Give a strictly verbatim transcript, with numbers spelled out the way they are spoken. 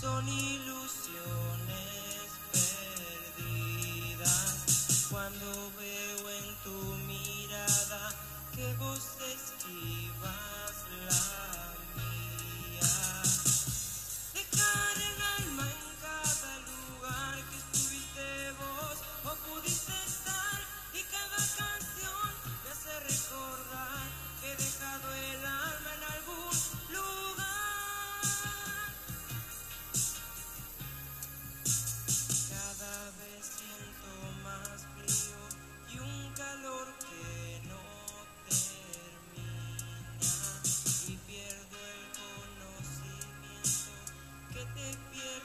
son ilusiones perdidas. Cuando veo en tu mirada que vos esquivas la mía, dejar el alma en cada lugar que estuviste vos o pudiste estar, y cada canción me hace recordar que he dejado el alma en algún lugar. Cada vez siento más frío y un calor que no termina, y pierdo el conocimiento que te pierdo